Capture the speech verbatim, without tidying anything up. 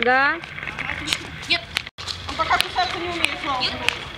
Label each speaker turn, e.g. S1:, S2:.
S1: Да?
S2: Нет. Он пока кусаться не умеет, слава богу.